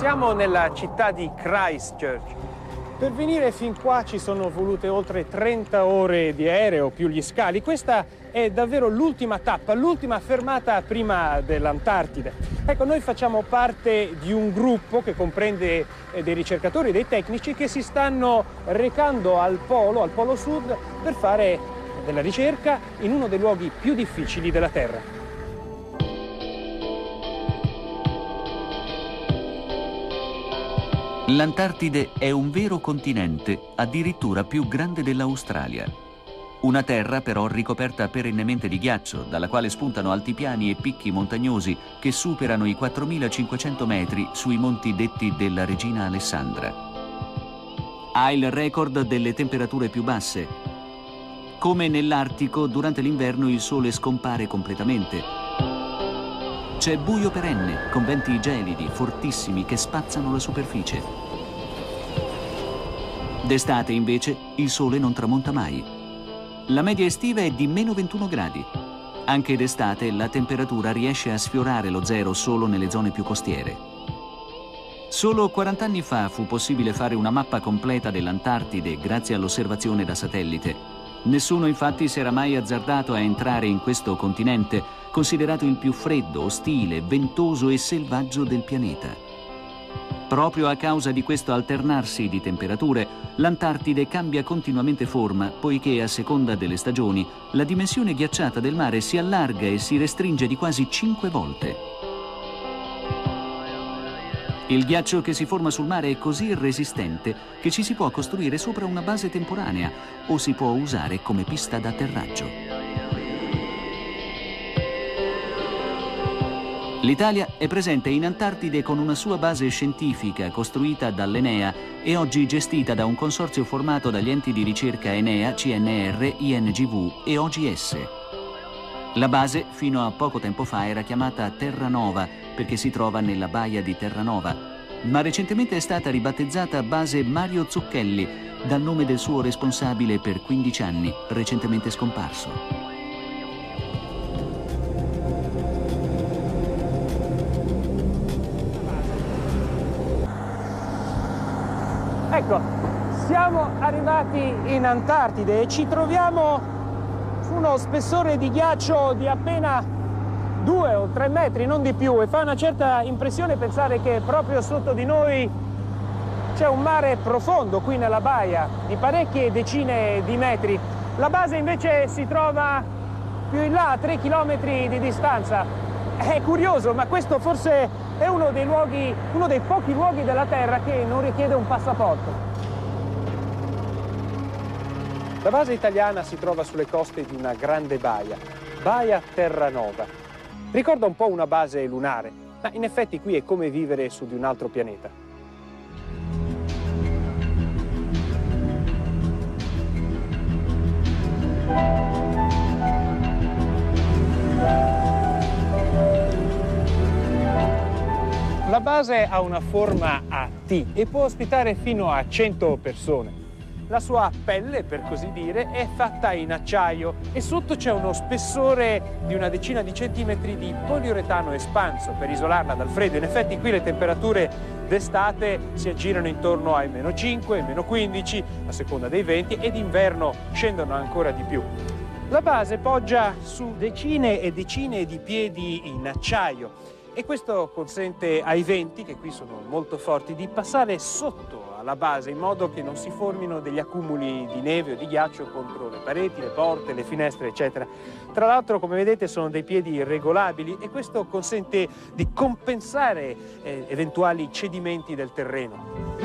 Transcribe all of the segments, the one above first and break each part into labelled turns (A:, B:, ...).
A: Siamo nella città di Christchurch. Per venire fin qua ci sono volute oltre 30 ore di aereo più gli scali. Questa è davvero l'ultima tappa, l'ultima fermata prima dell'Antartide. Ecco, noi facciamo parte di un gruppo che comprende dei ricercatori, dei tecnici che si stanno recando al Polo Sud, per fare della ricerca in uno dei luoghi più difficili della Terra.
B: L'Antartide è un vero continente, addirittura più grande dell'Australia. Una terra però ricoperta perennemente di ghiaccio, dalla quale spuntano altipiani e picchi montagnosi che superano i 4.500 metri sui monti detti della Regina Alessandra. Ha il record delle temperature più basse. Come nell'Artico, durante l'inverno il sole scompare completamente. C'è buio perenne, con venti gelidi, fortissimi, che spazzano la superficie. D'estate, invece, il sole non tramonta mai. La media estiva è di meno 21 gradi. Anche d'estate la temperatura riesce a sfiorare lo zero solo nelle zone più costiere. Solo 40 anni fa fu possibile fare una mappa completa dell'Antartide grazie all'osservazione da satellite. Nessuno infatti si era mai azzardato a entrare in questo continente, considerato il più freddo, ostile, ventoso e selvaggio del pianeta. Proprio a causa di questo alternarsi di temperature, l'Antartide cambia continuamente forma, poiché a seconda delle stagioni la dimensione ghiacciata del mare si allarga e si restringe di quasi 5 volte. Il ghiaccio che si forma sul mare è così resistente che ci si può costruire sopra una base temporanea o si può usare come pista d'atterraggio. L'Italia è presente in Antartide con una sua base scientifica costruita dall'Enea e oggi gestita da un consorzio formato dagli enti di ricerca Enea, CNR, INGV e OGS. La base fino a poco tempo fa era chiamata Terranova perché si trova nella baia di Terranova, ma recentemente è stata ribattezzata Base Mario Zucchelli dal nome del suo responsabile per 15 anni, recentemente scomparso.
A: Ecco, siamo arrivati in Antartide e ci troviamo su uno spessore di ghiaccio di appena 2 o 3 metri, non di più, e fa una certa impressione pensare che proprio sotto di noi c'è un mare profondo qui nella baia, di parecchie decine di metri. La base invece si trova più in là, a 3 chilometri di distanza. È curioso, ma questo forse è uno dei pochi luoghi della Terra che non richiede un passaporto. La base italiana si trova sulle coste di una grande baia, Baia Terranova. Ricorda un po' una base lunare, ma in effetti qui è come vivere su di un altro pianeta. La base ha una forma a T e può ospitare fino a 100 persone. La sua pelle, per così dire, è fatta in acciaio e sotto c'è uno spessore di una decina di centimetri di poliuretano espanso per isolarla dal freddo. In effetti qui le temperature d'estate si aggirano intorno ai meno 5, meno 15, a seconda dei venti, e d'inverno scendono ancora di più. La base poggia su decine e decine di piedi in acciaio e questo consente ai venti, che qui sono molto forti, di passare sotto alla base in modo che non si formino degli accumuli di neve o di ghiaccio contro le pareti, le porte, le finestre, eccetera. Tra l'altro, come vedete, sono dei piedi regolabili e questo consente di compensare eventuali cedimenti del terreno.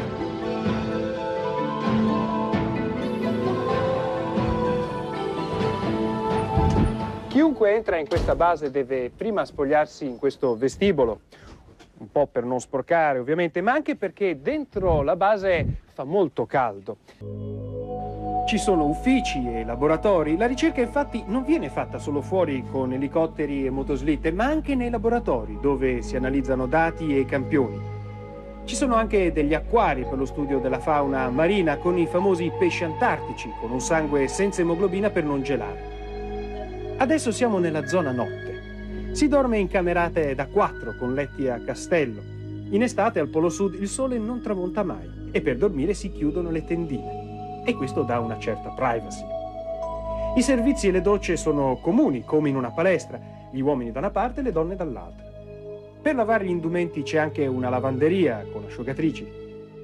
A: Chiunque entra in questa base deve prima spogliarsi in questo vestibolo, un po' per non sporcare ovviamente, ma anche perché dentro la base fa molto caldo. Ci sono uffici e laboratori. La ricerca infatti non viene fatta solo fuori con elicotteri e motoslitte, ma anche nei laboratori dove si analizzano dati e campioni. Ci sono anche degli acquari per lo studio della fauna marina con i famosi pesci antartici, con un sangue senza emoglobina per non gelare. Adesso siamo nella zona notte. Si dorme in camerate da 4 con letti a castello. In estate al Polo Sud il sole non tramonta mai e per dormire si chiudono le tendine e questo dà una certa privacy. I servizi e le docce sono comuni, come in una palestra, gli uomini da una parte e le donne dall'altra. Per lavare gli indumenti c'è anche una lavanderia con asciugatrici.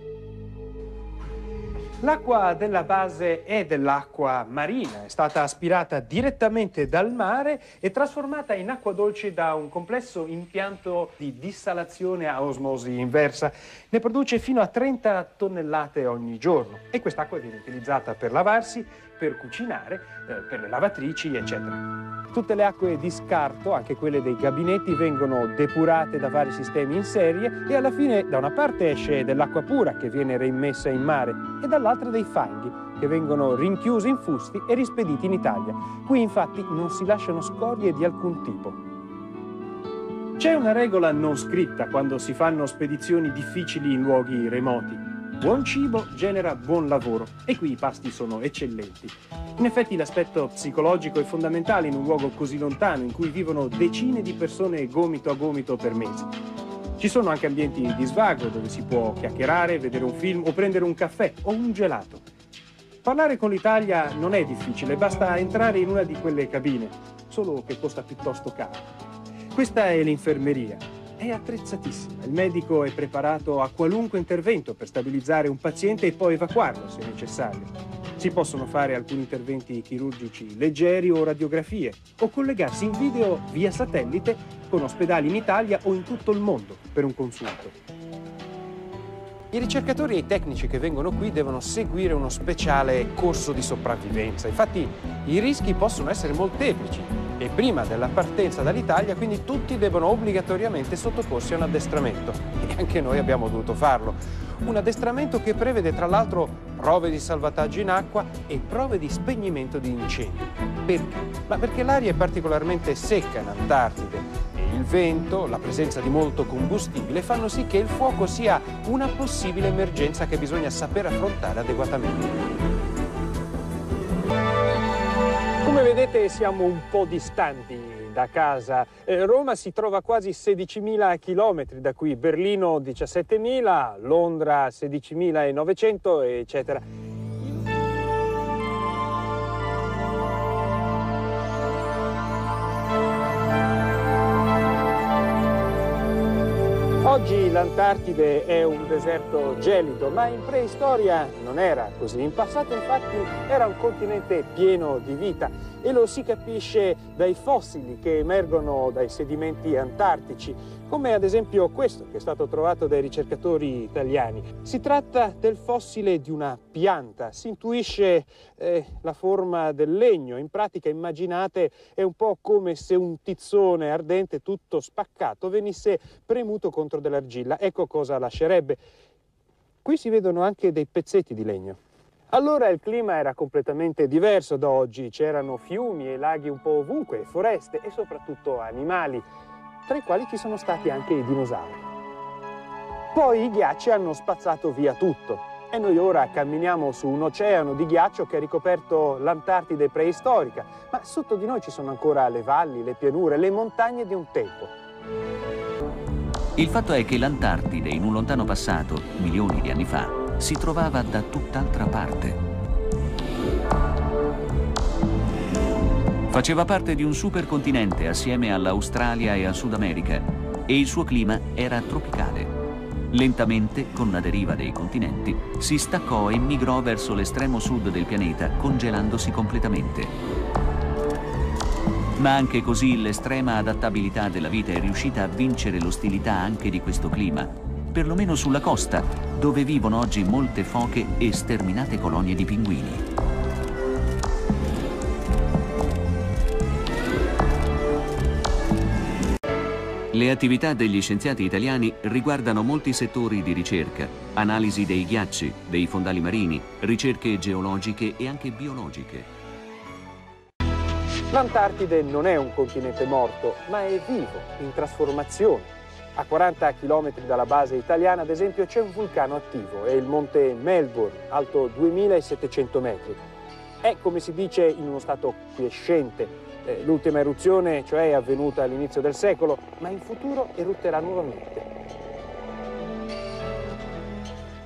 A: L'acqua della base è dell'acqua marina, è stata aspirata direttamente dal mare e trasformata in acqua dolce da un complesso impianto di dissalazione a osmosi inversa. Ne produce fino a 30 tonnellate ogni giorno e quest'acqua viene utilizzata per lavarsi, per cucinare, per le lavatrici, eccetera. Tutte le acque di scarto, anche quelle dei gabinetti, vengono depurate da vari sistemi in serie e alla fine da una parte esce dell'acqua pura che viene reimmessa in mare e dall'altra dei fanghi che vengono rinchiusi in fusti e rispediti in Italia. Qui infatti non si lasciano scorie di alcun tipo. C'è una regola non scritta quando si fanno spedizioni difficili in luoghi remoti. Buon cibo genera buon lavoro e qui i pasti sono eccellenti. In effetti l'aspetto psicologico è fondamentale in un luogo così lontano in cui vivono decine di persone gomito a gomito per mesi. Ci sono anche ambienti di svago dove si può chiacchierare, vedere un film o prendere un caffè o un gelato. Parlare con l'Italia non è difficile, basta entrare in una di quelle cabine, solo che costa piuttosto caro. Questa è l'infermeria. È attrezzatissima. Il medico è preparato a qualunque intervento per stabilizzare un paziente e poi evacuarlo se necessario. Si possono fare alcuni interventi chirurgici leggeri o radiografie o collegarsi in video via satellite con ospedali in Italia o in tutto il mondo per un consulto. I ricercatori e i tecnici che vengono qui devono seguire uno speciale corso di sopravvivenza. Infatti i rischi possono essere molteplici e prima della partenza dall'Italia quindi tutti devono obbligatoriamente sottoporsi a un addestramento e anche noi abbiamo dovuto farlo. Un addestramento che prevede tra l'altro prove di salvataggio in acqua e prove di spegnimento di incendi. Perché? Ma perché l'aria è particolarmente secca in Antartide. Il vento, la presenza di molto combustibile fanno sì che il fuoco sia una possibile emergenza che bisogna saper affrontare adeguatamente. Come vedete siamo un po' distanti da casa. Roma si trova a quasi 16.000 chilometri da qui, Berlino 17.000, Londra 16.900, eccetera. Oggi l'Antartide è un deserto gelido, ma in preistoria non era così. In passato infatti era un continente pieno di vita e lo si capisce dai fossili che emergono dai sedimenti antartici, come ad esempio questo che è stato trovato dai ricercatori italiani. Si tratta del fossile di una pianta, si intuisce la forma del legno, in pratica immaginate è un po' come se un tizzone ardente tutto spaccato venisse premuto contro dell'argilla. Ecco cosa lascerebbe. Qui si vedono anche dei pezzetti di legno. Allora il clima era completamente diverso da oggi, c'erano fiumi e laghi un po' ovunque, foreste e soprattutto animali, tra i quali ci sono stati anche i dinosauri. Poi i ghiacci hanno spazzato via tutto e noi ora camminiamo su un oceano di ghiaccio che ha ricoperto l'Antartide preistorica, ma sotto di noi ci sono ancora le valli, le pianure, le montagne di un tempo.
B: Il fatto è che l'Antartide, in un lontano passato, milioni di anni fa, si trovava da tutt'altra parte. Faceva parte di un supercontinente assieme all'Australia e al Sud America e il suo clima era tropicale. Lentamente, con una deriva dei continenti, si staccò e migrò verso l'estremo sud del pianeta, congelandosi completamente. Ma anche così l'estrema adattabilità della vita è riuscita a vincere l'ostilità anche di questo clima, perlomeno sulla costa, dove vivono oggi molte foche e sterminate colonie di pinguini. Le attività degli scienziati italiani riguardano molti settori di ricerca, analisi dei ghiacci, dei fondali marini, ricerche geologiche e anche biologiche.
A: L'Antartide non è un continente morto, ma è vivo, in trasformazione. A 40 km dalla base italiana, ad esempio, c'è un vulcano attivo, è il monte Melbourne, alto 2700 metri. È, come si dice, in uno stato quiescente. L'ultima eruzione, cioè, è avvenuta all'inizio del secolo, ma in futuro erutterà nuovamente.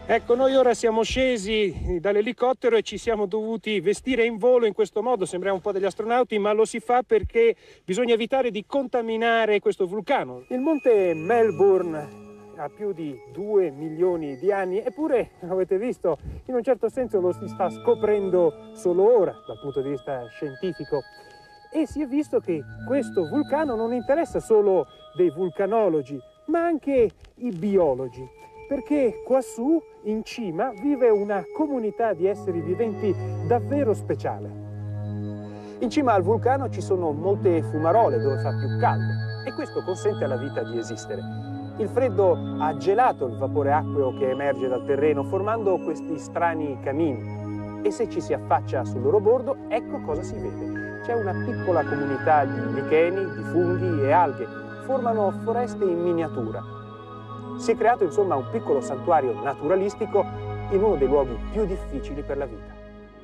A: Ecco, noi ora siamo scesi dall'elicottero e ci siamo dovuti vestire in volo in questo modo, sembriamo un po' degli astronauti, ma lo si fa perché bisogna evitare di contaminare questo vulcano. Il monte Melbourne ha più di 2 milioni di anni, eppure, avete visto, in un certo senso lo si sta scoprendo solo ora dal punto di vista scientifico. E si è visto che questo vulcano non interessa solo dei vulcanologi, ma anche i biologi. Perché quassù in cima vive una comunità di esseri viventi davvero speciale. In cima al vulcano ci sono molte fumarole dove fa più caldo e questo consente alla vita di esistere. Il freddo ha gelato il vapore acqueo che emerge dal terreno formando questi strani camini e se ci si affaccia sul loro bordo ecco cosa si vede. C'è una piccola comunità di licheni, di funghi e alghe, formano foreste in miniatura. Si è creato insomma un piccolo santuario naturalistico in uno dei luoghi più difficili per la vita.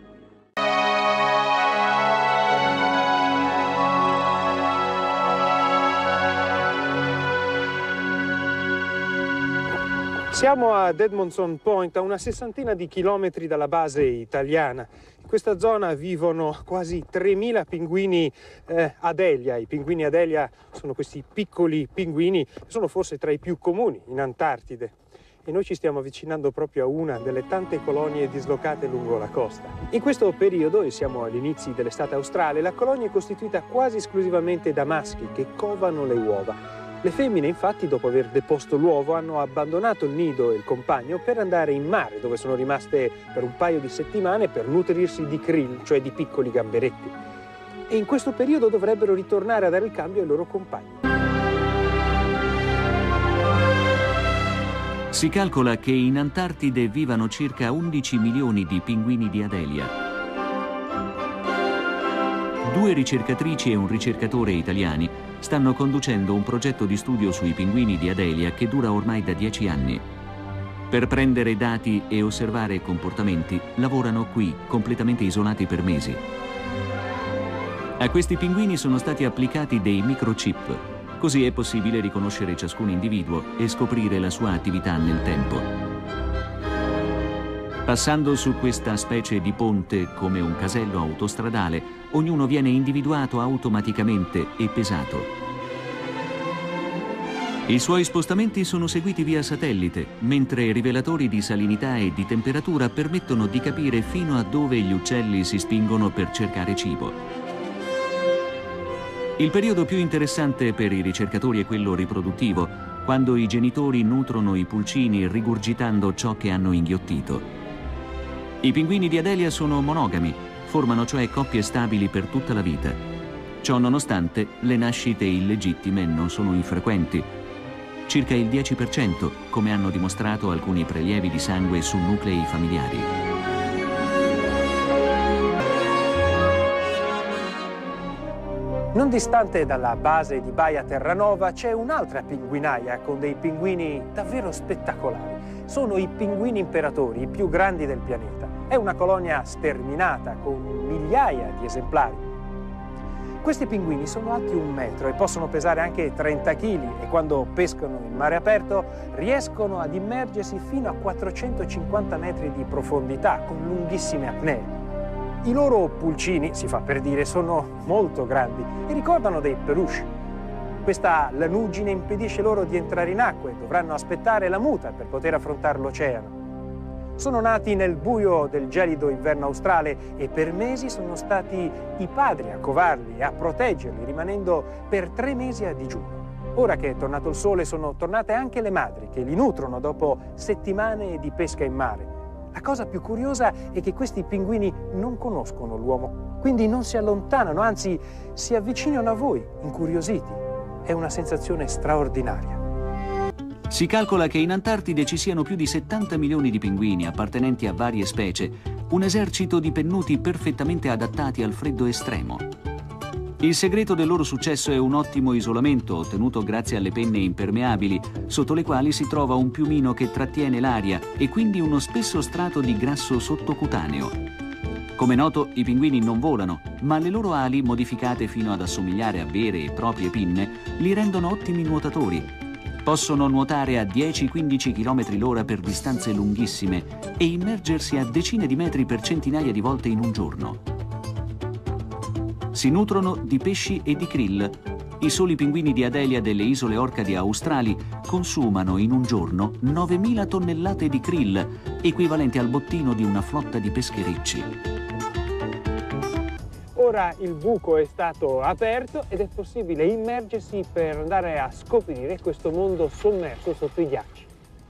A: Siamo ad Edmondson Point, a una sessantina di chilometri dalla base italiana. In questa zona vivono quasi 3.000 pinguini Adelia. I pinguini Adelia sono questi piccoli pinguini che sono forse tra i più comuni in Antartide. E noi ci stiamo avvicinando proprio a una delle tante colonie dislocate lungo la costa. In questo periodo, e siamo agli inizi dell'estate australe, la colonia è costituita quasi esclusivamente da maschi che covano le uova. Le femmine, infatti, dopo aver deposto l'uovo, hanno abbandonato il nido e il compagno per andare in mare, dove sono rimaste per un paio di settimane per nutrirsi di krill, cioè di piccoli gamberetti. E in questo periodo dovrebbero ritornare a dare il cambio ai loro compagni.
B: Si calcola che in Antartide vivano circa 11 milioni di pinguini di Adelia. 2 ricercatrici e un ricercatore italiani stanno conducendo un progetto di studio sui pinguini di Adelia che dura ormai da 10 anni. Per prendere dati e osservare comportamenti, lavorano qui, completamente isolati per mesi. A questi pinguini sono stati applicati dei microchip, così è possibile riconoscere ciascun individuo e scoprire la sua attività nel tempo. Passando su questa specie di ponte, come un casello autostradale, ognuno viene individuato automaticamente e pesato. I suoi spostamenti sono seguiti via satellite, mentre rivelatori di salinità e di temperatura permettono di capire fino a dove gli uccelli si spingono per cercare cibo. Il periodo più interessante per i ricercatori è quello riproduttivo, quando i genitori nutrono i pulcini rigurgitando ciò che hanno inghiottito. I pinguini di Adelia sono monogami, formano cioè coppie stabili per tutta la vita. Ciò nonostante, le nascite illegittime non sono infrequenti. Circa il 10%, come hanno dimostrato alcuni prelievi di sangue su nuclei familiari.
A: Non distante dalla base di Baia Terranova c'è un'altra pinguinaia con dei pinguini davvero spettacolari. Sono i pinguini imperatori, i più grandi del pianeta. È una colonia sterminata con migliaia di esemplari. Questi pinguini sono alti 1 metro e possono pesare anche 30 kg e quando pescano in mare aperto riescono ad immergersi fino a 450 metri di profondità con lunghissime apnee. I loro pulcini, si fa per dire, sono molto grandi e ricordano dei peluche. Questa lanugine impedisce loro di entrare in acqua e dovranno aspettare la muta per poter affrontare l'oceano. Sono nati nel buio del gelido inverno australe e per mesi sono stati i padri a covarli e a proteggerli, rimanendo per 3 mesi a digiuno. Ora che è tornato il sole sono tornate anche le madri che li nutrono dopo settimane di pesca in mare. La cosa più curiosa è che questi pinguini non conoscono l'uomo, quindi non si allontanano, anzi si avvicinano a voi, incuriositi. È una sensazione straordinaria.
B: Si calcola che in Antartide ci siano più di 70 milioni di pinguini appartenenti a varie specie, un esercito di pennuti perfettamente adattati al freddo estremo. Il segreto del loro successo è un ottimo isolamento ottenuto grazie alle penne impermeabili, sotto le quali si trova un piumino che trattiene l'aria e quindi uno spesso strato di grasso sottocutaneo. Come noto, i pinguini non volano, ma le loro ali, modificate fino ad assomigliare a vere e proprie pinne, li rendono ottimi nuotatori. Possono nuotare a 10-15 km l'ora per distanze lunghissime e immergersi a decine di metri per centinaia di volte in un giorno. Si nutrono di pesci e di krill. I soli pinguini di Adelia delle isole Orcadi australi consumano in un giorno 9.000 tonnellate di krill, equivalenti al bottino di una flotta di pescherecci.
A: Ora il buco è stato aperto ed è possibile immergersi per andare a scoprire questo mondo sommerso sotto i ghiacci.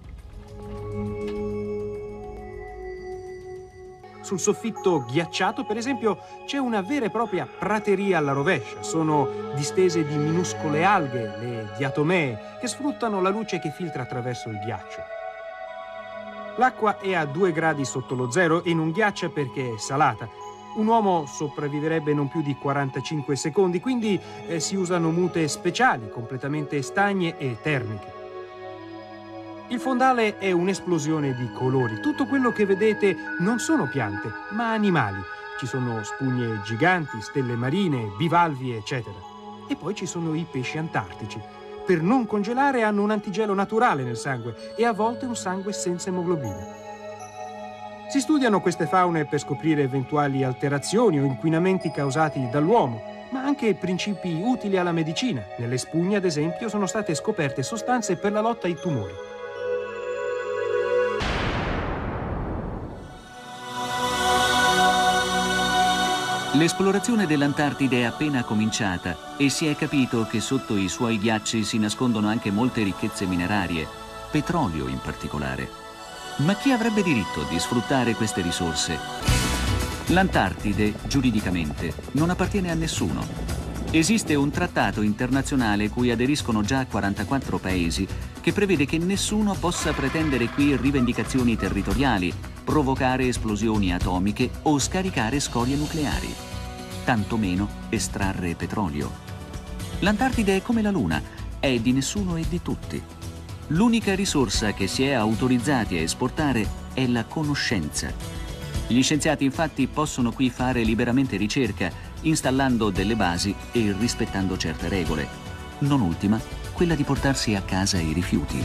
A: Sul soffitto ghiacciato, per esempio, c'è una vera e propria prateria alla rovescia. Sono distese di minuscole alghe, le diatomee, che sfruttano la luce che filtra attraverso il ghiaccio. L'acqua è a 2 gradi sotto lo zero e non ghiaccia perché è salata. Un uomo sopravviverebbe non più di 45 secondi, quindi si usano mute speciali, completamente stagne e termiche. Il fondale è un'esplosione di colori. Tutto quello che vedete non sono piante, ma animali. Ci sono spugne giganti, stelle marine, bivalvi, eccetera. E poi ci sono i pesci antartici. Per non congelare hanno un antigelo naturale nel sangue e a volte un sangue senza emoglobina. Si studiano queste faune per scoprire eventuali alterazioni o inquinamenti causati dall'uomo, ma anche principi utili alla medicina. Nelle spugne, ad esempio, sono state scoperte sostanze per la lotta ai tumori.
B: L'esplorazione dell'Antartide è appena cominciata e si è capito che sotto i suoi ghiacci si nascondono anche molte ricchezze minerarie, petrolio in particolare. Ma chi avrebbe diritto di sfruttare queste risorse? L'Antartide, giuridicamente, non appartiene a nessuno. Esiste un trattato internazionale cui aderiscono già 44 paesi che prevede che nessuno possa pretendere qui rivendicazioni territoriali, provocare esplosioni atomiche o scaricare scorie nucleari, tantomeno estrarre petrolio. L'Antartide è come la Luna, è di nessuno e di tutti. L'unica risorsa che si è autorizzati a esportare è la conoscenza. Gli scienziati infatti possono qui fare liberamente ricerca, installando delle basi e rispettando certe regole. Non ultima, quella di portarsi a casa i rifiuti.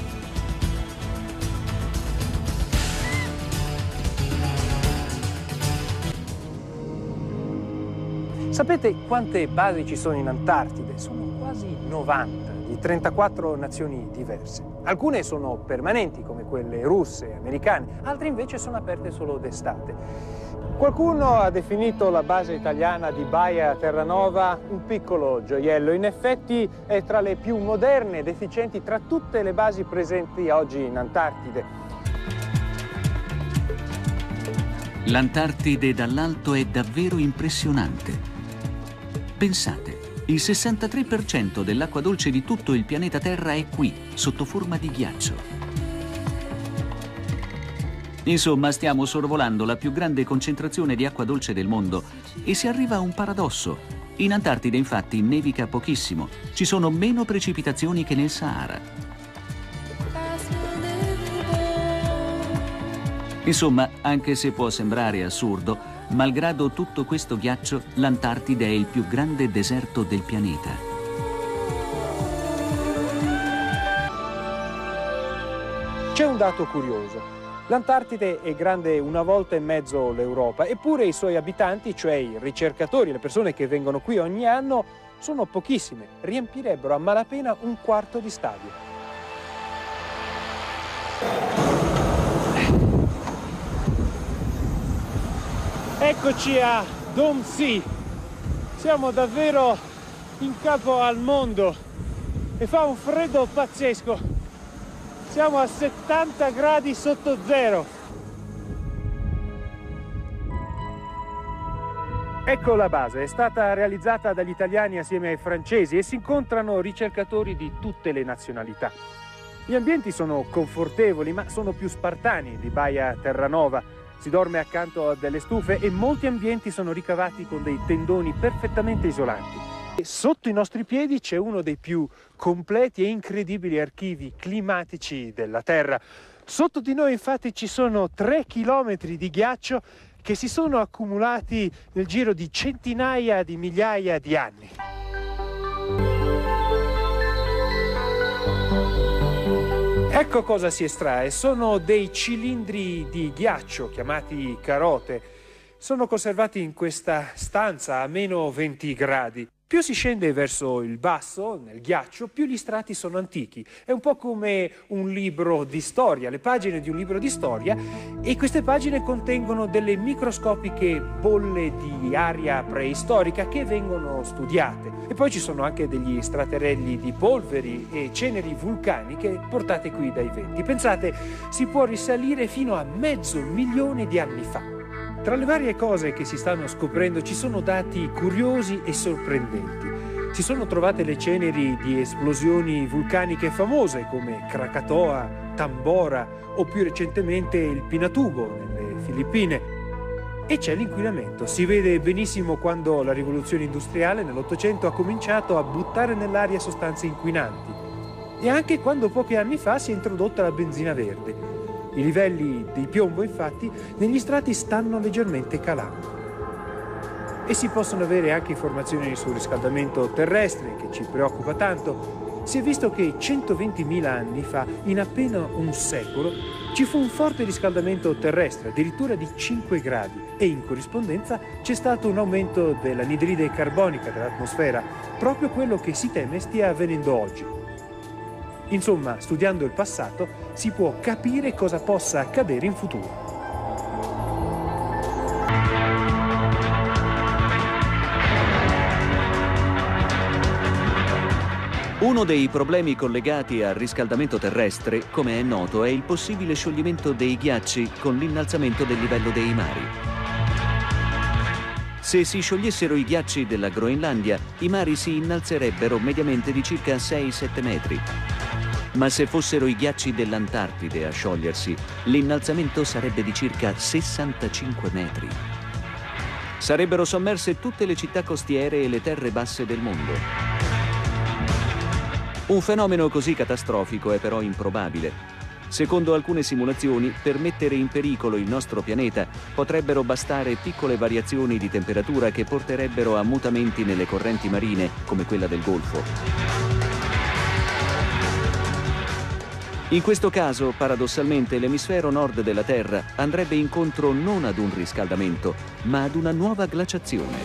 A: Sapete quante basi ci sono in Antartide? Sono quasi 90, di 34 nazioni diverse. Alcune sono permanenti, come quelle russe e americane, altre invece sono aperte solo d'estate. Qualcuno ha definito la base italiana di Baia Terranova un piccolo gioiello. In effetti è tra le più moderne ed efficienti tra tutte le basi presenti oggi in Antartide.
B: L'Antartide dall'alto è davvero impressionante. Pensate, il 63% dell'acqua dolce di tutto il pianeta Terra è qui, sotto forma di ghiaccio. Insomma, stiamo sorvolando la più grande concentrazione di acqua dolce del mondo e si arriva a un paradosso. In Antartide, infatti, nevica pochissimo. Ci sono meno precipitazioni che nel Sahara. Insomma, anche se può sembrare assurdo, malgrado tutto questo ghiaccio, l'Antartide è il più grande deserto del pianeta.
A: C'è un dato curioso. L'Antartide è grande una volta e mezzo l'Europa, eppure i suoi abitanti, cioè i ricercatori, le persone che vengono qui ogni anno, sono pochissime. Riempirebbero a malapena un quarto di stadio. Eccoci a Dome Sea. Siamo davvero in capo al mondo e fa un freddo pazzesco. Siamo a 70 gradi sotto zero. Ecco la base, è stata realizzata dagli italiani assieme ai francesi e si incontrano ricercatori di tutte le nazionalità. Gli ambienti sono confortevoli, ma sono più spartani di Baia Terranova. Si dorme accanto a delle stufe e molti ambienti sono ricavati con dei tendoni perfettamente isolanti. E sotto i nostri piedi c'è uno dei più completi e incredibili archivi climatici della Terra. Sotto di noi infatti ci sono 3 chilometri di ghiaccio che si sono accumulati nel giro di centinaia di migliaia di anni. Ecco cosa si estrae. Sono dei cilindri di ghiaccio chiamati carote. Sono conservati in questa stanza a meno 20 gradi. Più si scende verso il basso, nel ghiaccio, più gli strati sono antichi. È un po' come un libro di storia, le pagine di un libro di storia, e queste pagine contengono delle microscopiche bolle di aria preistorica che vengono studiate. E poi ci sono anche degli straterelli di polveri e ceneri vulcaniche portate qui dai venti. Pensate, si può risalire fino a 500.000 di anni fa. Tra le varie cose che si stanno scoprendo ci sono dati curiosi e sorprendenti. Si sono trovate le ceneri di esplosioni vulcaniche famose come Krakatoa, Tambora o più recentemente il Pinatubo nelle Filippine. E c'è l'inquinamento. Si vede benissimo quando la rivoluzione industriale nell'Ottocento ha cominciato a buttare nell'aria sostanze inquinanti. E anche quando pochi anni fa si è introdotta la benzina verde. I livelli di piombo, infatti, negli strati stanno leggermente calando. E si possono avere anche informazioni sul riscaldamento terrestre, che ci preoccupa tanto. Si è visto che 120.000 anni fa, in appena un secolo, ci fu un forte riscaldamento terrestre, addirittura di 5 gradi, e in corrispondenza c'è stato un aumento dell'anidride carbonica dell'atmosfera, proprio quello che si teme stia avvenendo oggi. Insomma, studiando il passato, si può capire cosa possa accadere in futuro.
B: Uno dei problemi collegati al riscaldamento terrestre, come è noto, è il possibile scioglimento dei ghiacci con l'innalzamento del livello dei mari. Se si sciogliessero i ghiacci della Groenlandia, i mari si innalzerebbero mediamente di circa 6-7 metri. Ma se fossero i ghiacci dell'Antartide a sciogliersi, l'innalzamento sarebbe di circa 65 metri. Sarebbero sommerse tutte le città costiere e le terre basse del mondo. Un fenomeno così catastrofico è però improbabile. Secondo alcune simulazioni, per mettere in pericolo il nostro pianeta potrebbero bastare piccole variazioni di temperatura che porterebbero a mutamenti nelle correnti marine, come quella del Golfo. In questo caso, paradossalmente, l'emisfero nord della Terra andrebbe incontro non ad un riscaldamento, ma ad una nuova glaciazione.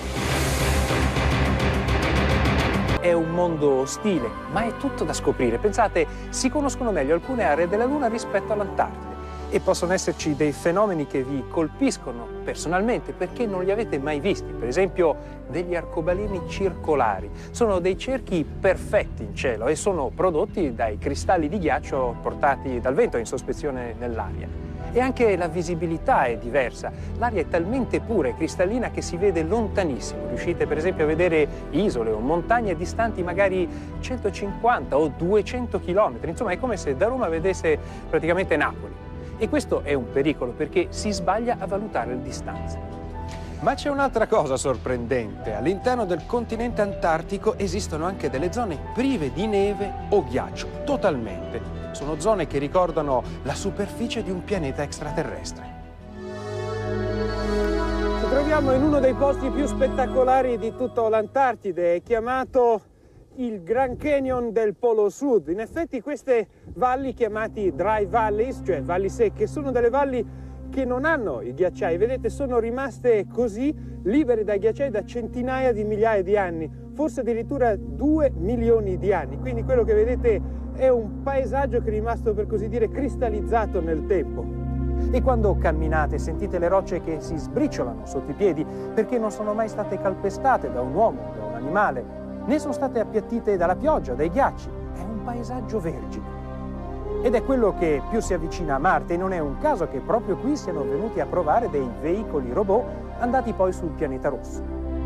A: È un mondo ostile, ma è tutto da scoprire. Pensate, si conoscono meglio alcune aree della Luna rispetto all'Antartide. E possono esserci dei fenomeni che vi colpiscono personalmente perché non li avete mai visti. Per esempio, degli arcobaleni circolari. Sono dei cerchi perfetti in cielo e sono prodotti dai cristalli di ghiaccio portati dal vento in sospensione nell'aria. E anche la visibilità è diversa. L'aria è talmente pura e cristallina che si vede lontanissimo. Riuscite per esempio a vedere isole o montagne distanti magari 150 o 200 chilometri. Insomma, è come se da Roma vedesse praticamente Napoli. E questo è un pericolo perché si sbaglia a valutare le distanze. Ma c'è un'altra cosa sorprendente. All'interno del continente antartico esistono anche delle zone prive di neve o ghiaccio, totalmente. Sono zone che ricordano la superficie di un pianeta extraterrestre. Ci troviamo in uno dei posti più spettacolari di tutta l'Antartide, è chiamato il Grand Canyon del Polo Sud. In effetti queste valli, chiamati dry valleys, cioè valli secche, sono delle valli che non hanno i ghiacciai. Vedete, sono rimaste così, libere dai ghiacciai da centinaia di migliaia di anni, forse addirittura 2 milioni di anni. Quindi quello che vedete è un paesaggio che è rimasto, per così dire, cristallizzato nel tempo. E quando camminate sentite le rocce che si sbriciolano sotto i piedi perché non sono mai state calpestate da un uomo, da un animale, né sono state appiattite dalla pioggia, dai ghiacci. È un paesaggio vergine. Ed è quello che più si avvicina a Marte, e non è un caso che proprio qui siano venuti a provare dei veicoli robot andati poi sul pianeta rosso.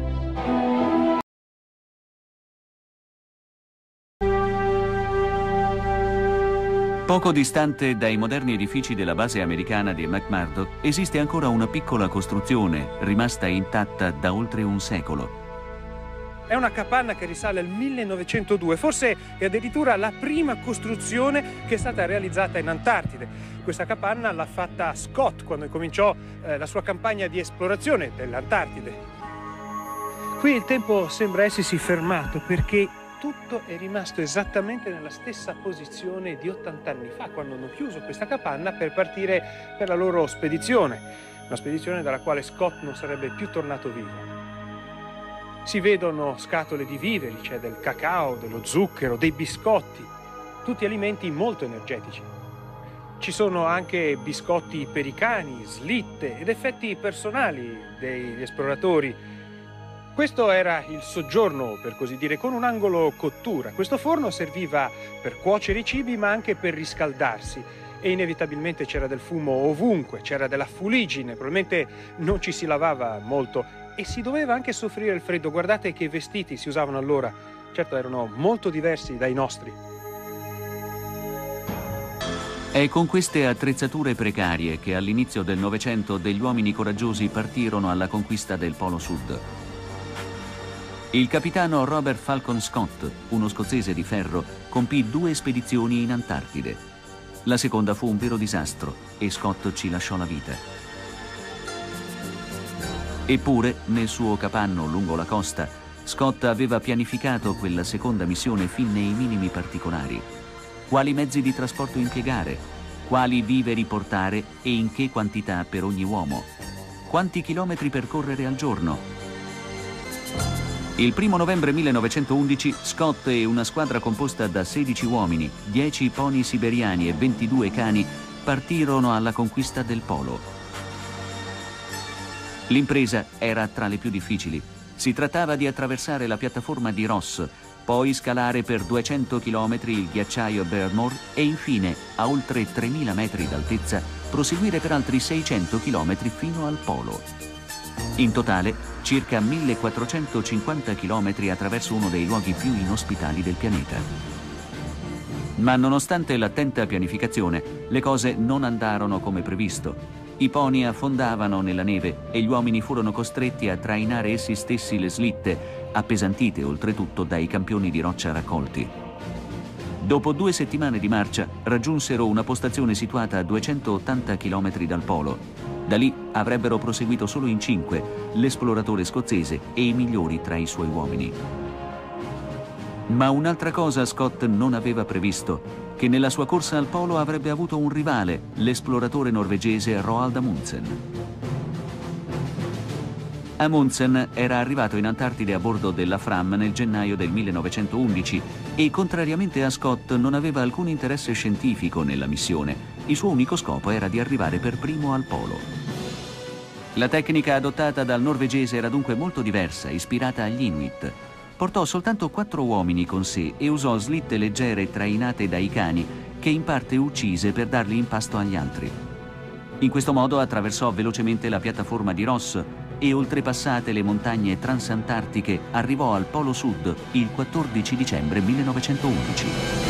B: Poco distante dai moderni edifici della base americana di McMurdo esiste ancora una piccola costruzione rimasta intatta da oltre un secolo.
A: È una capanna che risale al 1902, forse è addirittura la prima costruzione che è stata realizzata in Antartide. Questa capanna l'ha fatta Scott quando cominciò la sua campagna di esplorazione dell'Antartide. Qui il tempo sembra essersi fermato perché tutto è rimasto esattamente nella stessa posizione di 80 anni fa, quando hanno chiuso questa capanna per partire per la loro spedizione, una spedizione dalla quale Scott non sarebbe più tornato vivo. Si vedono scatole di viveri, c'è del cacao, dello zucchero, dei biscotti, tutti alimenti molto energetici. Ci sono anche biscotti per i cani, slitte ed effetti personali degli esploratori. Questo era il soggiorno, per così dire, con un angolo cottura. Questo forno serviva per cuocere i cibi, ma anche per riscaldarsi. E inevitabilmente c'era del fumo ovunque, c'era della fuliggine, probabilmente non ci si lavava molto e si doveva anche soffrire il freddo. Guardate che vestiti si usavano allora. Certo, erano molto diversi dai nostri.
B: È con queste attrezzature precarie che all'inizio del Novecento degli uomini coraggiosi partirono alla conquista del Polo Sud. Il capitano Robert Falcon Scott, uno scozzese di ferro, compì 2 spedizioni in Antartide. La seconda fu un vero disastro e Scott ci lasciò la vita. Eppure, nel suo capanno lungo la costa, Scott aveva pianificato quella seconda missione fin nei minimi particolari. Quali mezzi di trasporto impiegare, quali viveri portare e in che quantità per ogni uomo, quanti chilometri percorrere al giorno. Il 1 novembre 1911 Scott e una squadra composta da 16 uomini, 10 pony siberiani e 22 cani partirono alla conquista del polo. L'impresa era tra le più difficili. Si trattava di attraversare la piattaforma di Ross, poi scalare per 200 km il ghiacciaio Bearmore e infine, a oltre 3.000 metri d'altezza, proseguire per altri 600 km fino al polo. In totale, circa 1.450 km attraverso uno dei luoghi più inospitali del pianeta. Ma nonostante l'attenta pianificazione, le cose non andarono come previsto. I pony affondavano nella neve e gli uomini furono costretti a trainare essi stessi le slitte, appesantite oltretutto dai campioni di roccia raccolti. Dopo 2 settimane di marcia raggiunsero una postazione situata a 280 km dal polo. Da lì avrebbero proseguito solo in 5 l'esploratore scozzese e i migliori tra i suoi uomini. Ma un'altra cosa Scott non aveva previsto, che nella sua corsa al polo avrebbe avuto un rivale, l'esploratore norvegese Roald Amundsen. Amundsen era arrivato in Antartide a bordo della Fram nel gennaio del 1911 e, contrariamente a Scott, non aveva alcun interesse scientifico nella missione. Il suo unico scopo era di arrivare per primo al polo. La tecnica adottata dal norvegese era dunque molto diversa, ispirata agli Inuit. Portò soltanto 4 uomini con sé e usò slitte leggere trainate dai cani che in parte uccise per darli in pasto agli altri. In questo modo attraversò velocemente la piattaforma di Ross e, oltrepassate le montagne transantartiche, arrivò al Polo Sud il 14 dicembre 1911.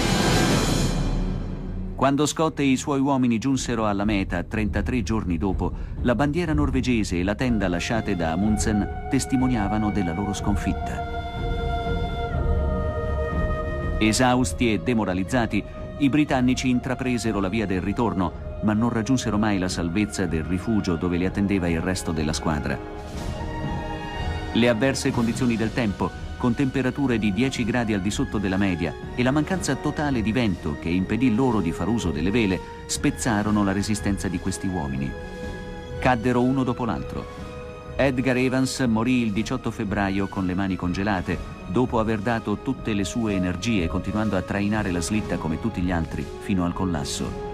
B: Quando Scott e i suoi uomini giunsero alla meta 33 giorni dopo, la bandiera norvegese e la tenda lasciate da Amundsen testimoniavano della loro sconfitta. Esausti e demoralizzati, i britannici intrapresero la via del ritorno, ma non raggiunsero mai la salvezza del rifugio dove li attendeva il resto della squadra. Le avverse condizioni del tempo, con temperature di 10 gradi al di sotto della media, e la mancanza totale di vento che impedì loro di far uso delle vele, spezzarono la resistenza di questi uomini. Caddero uno dopo l'altro. Edgar Evans morì il 18 febbraio con le mani congelate, dopo aver dato tutte le sue energie continuando a trainare la slitta come tutti gli altri, fino al collasso.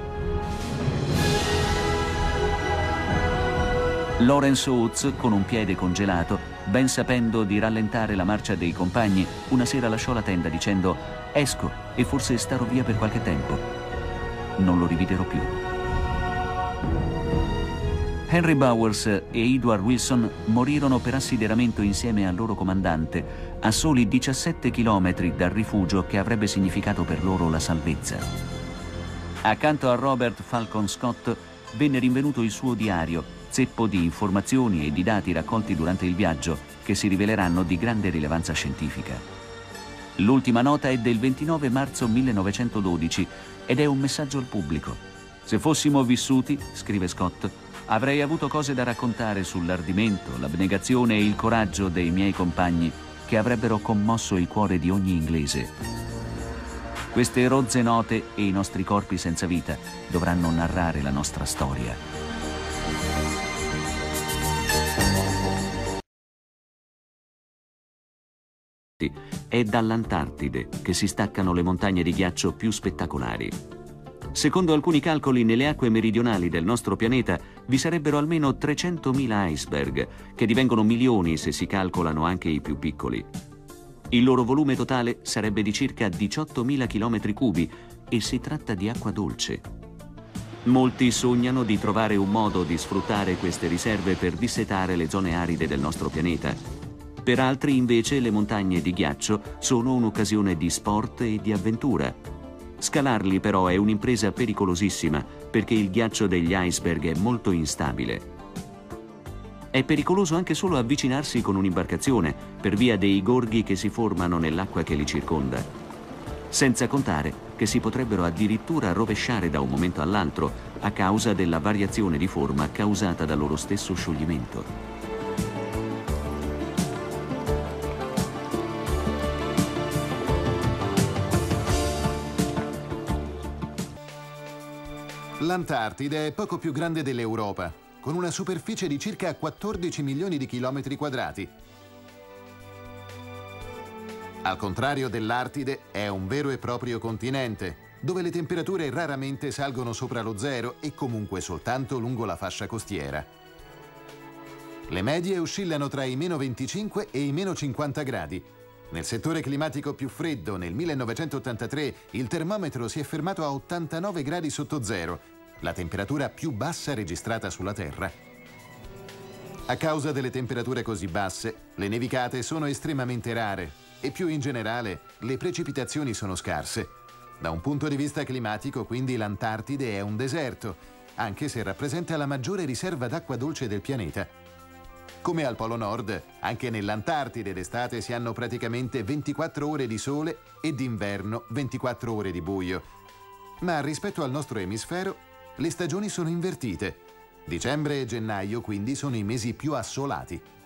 B: Lawrence Oates, con un piede congelato, ben sapendo di rallentare la marcia dei compagni, una sera lasciò la tenda dicendo: «Esco e forse starò via per qualche tempo». Non lo rividero più. Henry Bowers e Edward Wilson morirono per assideramento insieme al loro comandante, a soli 17 chilometri dal rifugio che avrebbe significato per loro la salvezza. Accanto a Robert Falcon Scott venne rinvenuto il suo diario, zeppo di informazioni e di dati raccolti durante il viaggio che si riveleranno di grande rilevanza scientifica. L'ultima nota è del 29 marzo 1912 ed è un messaggio al pubblico. «Se fossimo vissuti», scrive Scott, «avrei avuto cose da raccontare sull'ardimento, l'abnegazione e il coraggio dei miei compagni che avrebbero commosso il cuore di ogni inglese. Queste rozze note e i nostri corpi senza vita dovranno narrare la nostra storia. È dall'Antartide che si staccano le montagne di ghiaccio più spettacolari. Secondo alcuni calcoli, nelle acque meridionali del nostro pianeta vi sarebbero almeno 300.000 iceberg, che divengono milioni se si calcolano anche i più piccoli. Il loro volume totale sarebbe di circa 18.000 km3 e si tratta di acqua dolce. Molti sognano di trovare un modo di sfruttare queste riserve per dissetare le zone aride del nostro pianeta. Per altri, invece, le montagne di ghiaccio sono un'occasione di sport e di avventura. Scalarli però è un'impresa pericolosissima perché il ghiaccio degli iceberg è molto instabile. È pericoloso anche solo avvicinarsi con un'imbarcazione per via dei gorghi che si formano nell'acqua che li circonda. Senza contare che si potrebbero addirittura rovesciare da un momento all'altro a causa della variazione di forma causata dal loro stesso scioglimento.
C: L'Antartide è poco più grande dell'Europa, con una superficie di circa 14 milioni di chilometri quadrati. Al contrario dell'Artide, è un vero e proprio continente, dove le temperature raramente salgono sopra lo zero e comunque soltanto lungo la fascia costiera. Le medie oscillano tra i meno 25 e i meno 50 gradi. Nel settore climatico più freddo, nel 1983, il termometro si è fermato a 89 gradi sotto zero, la temperatura più bassa registrata sulla Terra. A causa delle temperature così basse, le nevicate sono estremamente rare e più in generale le precipitazioni sono scarse. Da un punto di vista climatico, quindi, l'Antartide è un deserto, anche se rappresenta la maggiore riserva d'acqua dolce del pianeta. Come al Polo Nord, anche nell'Antartide d'estate si hanno praticamente 24 ore di sole e d'inverno 24 ore di buio. Ma rispetto al nostro emisfero, le stagioni sono invertite. Dicembre e gennaio, quindi, sono i mesi più assolati.